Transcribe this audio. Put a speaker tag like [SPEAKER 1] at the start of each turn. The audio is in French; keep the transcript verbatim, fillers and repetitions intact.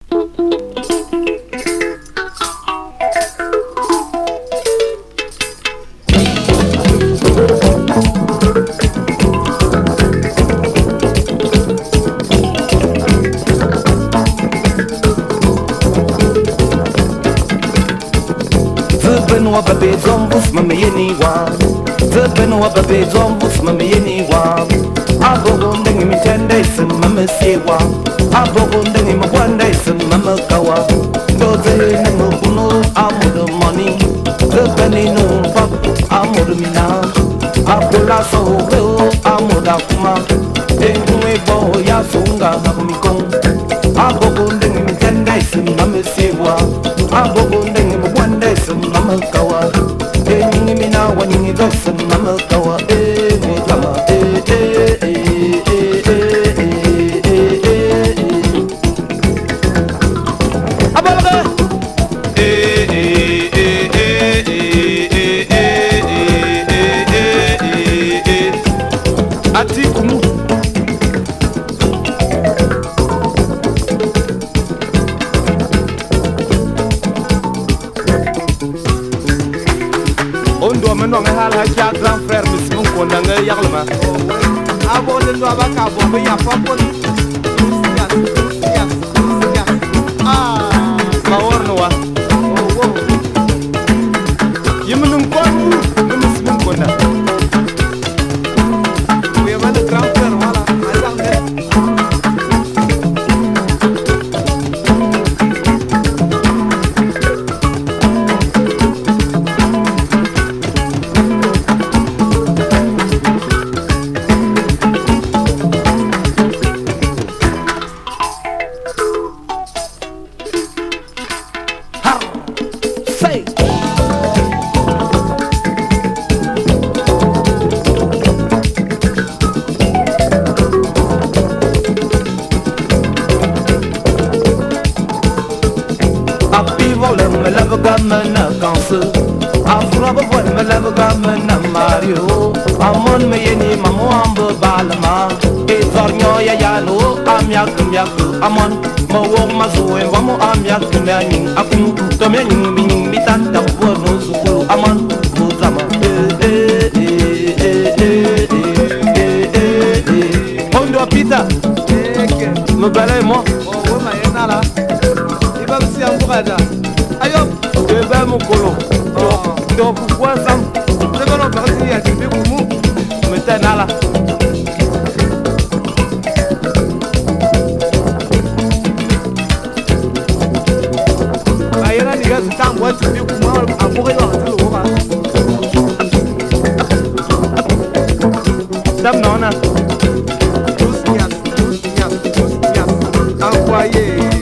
[SPEAKER 1] Benoit Babé Zombus Mameyeni Wa The Benoit Babé Zombus Mameyeni Wa Abogondeng Mitende Sim Mama Sewa Abogondeng Mwande Sim Mama Kawa Doze Nemo Buno Amodo Money The Benino Pop Amodo Mina Abola So Will Amoda Kuma Engwe Bo Yasunga Nakumikon Abogondeng Mitende Sim Mama Sewa Abogondeng Mwande Sim Mama Kawa Enyi Mina Wani Dosen Mama Kawa Eh Muzama Eh Eh Eh Eh Eh Eh Eh Abalaga Eh Eh Eh Eh Eh Eh Eh Eh Atikumu Ondo meno nga hal ha ja grand frère mis mon ko nga yaglama abo de do abaka bo be ya popon ah ma worno wa oh oh yimunum ko mis mon ko na we ma de grand frère wala azang de me lave gamana kansu afro bo me lave gamana Mario amon me yeni mamo ambo balama e tornyo ya yalo amyak myak amon mo wo mazo e vamo amyak nani akun to me nyi nyi mitan ta bo no sukulu amon muzama eh eh eh eh eh ondo pita me balay mo wo ma yenala iba si amburada ayo ebe mukolo ndo kwanza ndebano bakati ya tibi kumu metanala ayana ni gazu tambwa tibi kumu abuke no hatulu woba dam nona tous nyas tous nyas tous nyas envoyé